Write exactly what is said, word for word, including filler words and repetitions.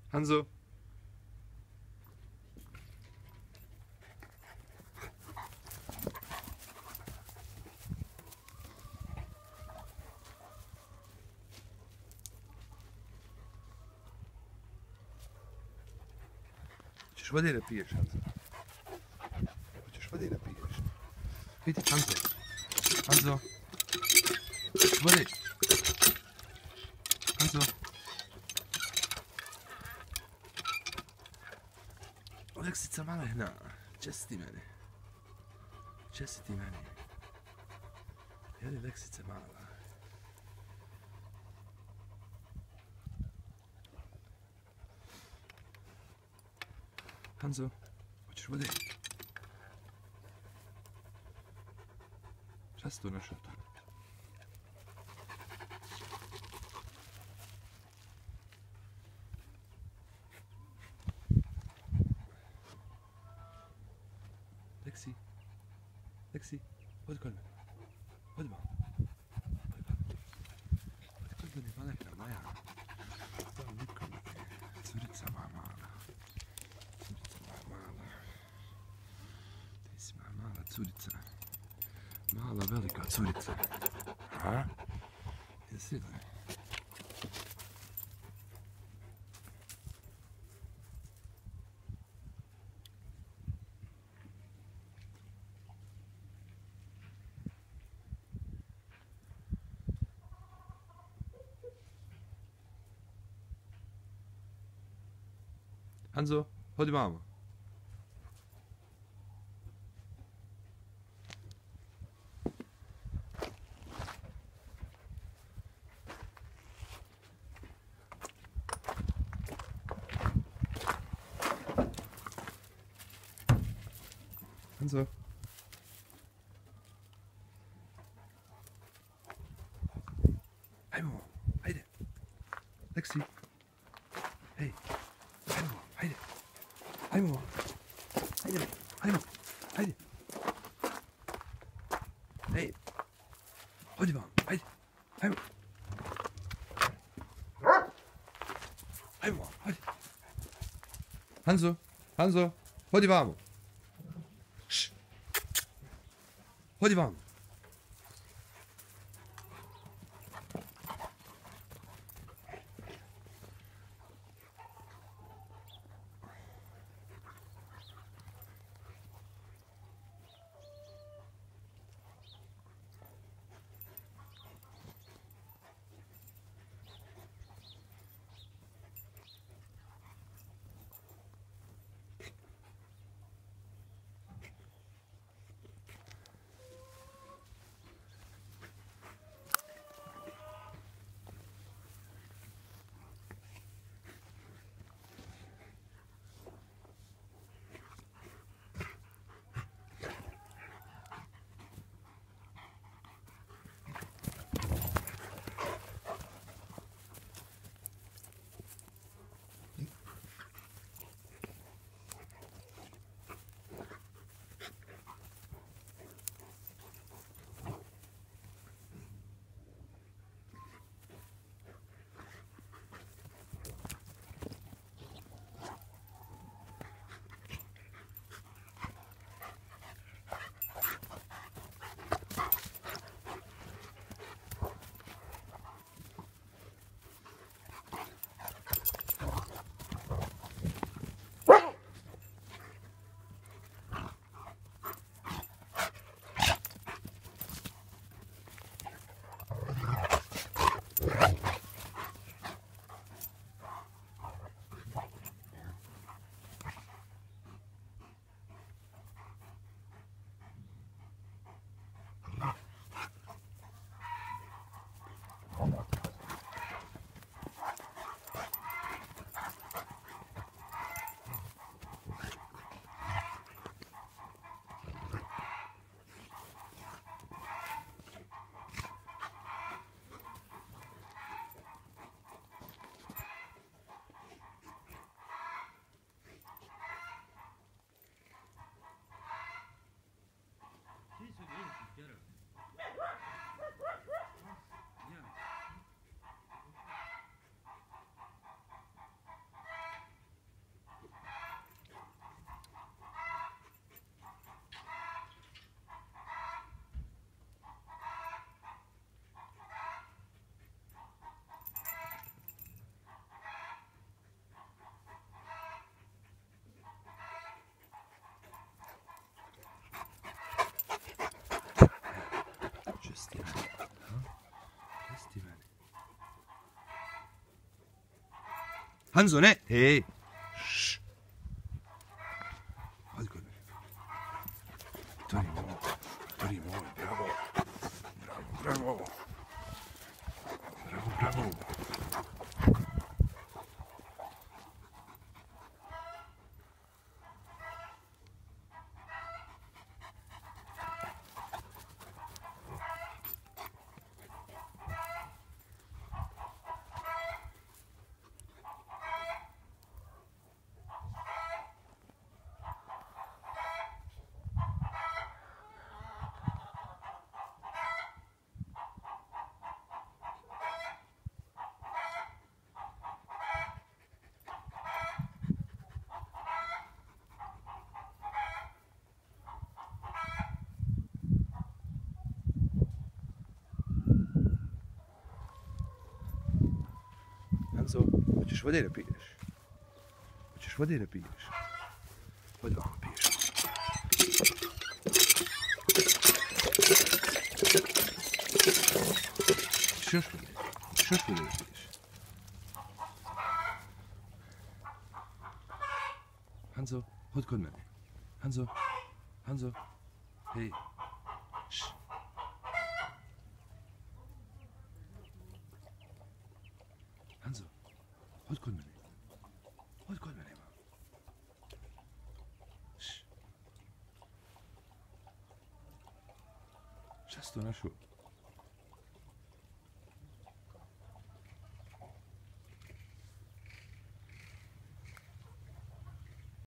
Hanzo. Hoćeš vode da piješ, Hanzo? Hoćeš vode da piješ? Vidi, Hanzo. Hanzo. Hoćeš vode? Hanzo. Leksica malehna, česti mene. Česti mene. Jeli Leksica mala? Hanzo, hoćeš vode? Šta si tu našao tu? Leksi, Leksi, odi kod mene. Odi malo. Odi malo. Odi kod mene, malehna moja. To niko mi je. Curica moja mala. Curica moja mala. Ti si moja mala curica. Mala velika curica. A? Jesi li? Hanzo, hodi vamo. Hanzo. Hajmo, hajde. Leksi. Hej. Hajde, hajmo, hajde, hajmo, hajde. Hej, hodi vam, hajde, hajmo. Hajmo, hajde. Hanzo, Hanzo, hodi vamo. Šš. Hodi vamo. Hanzo, ne? Hej! Šš! Hodi kod mene. Tori moj, Tori moj, bravo! Bravo, bravo! Bravo, bravo! Hanzo, hoćeš vode da piješ? Hoćeš vode da piješ? Hodi vam piješ. Hoćeš još vode? Hoćeš još vode da piješ? Hanzo, hodi kod mene. Hanzo, Hanzo, hej. Šš. Hanzo, hodi kod mene. Hodi kod mene, mam. Šš. Šta si to našao?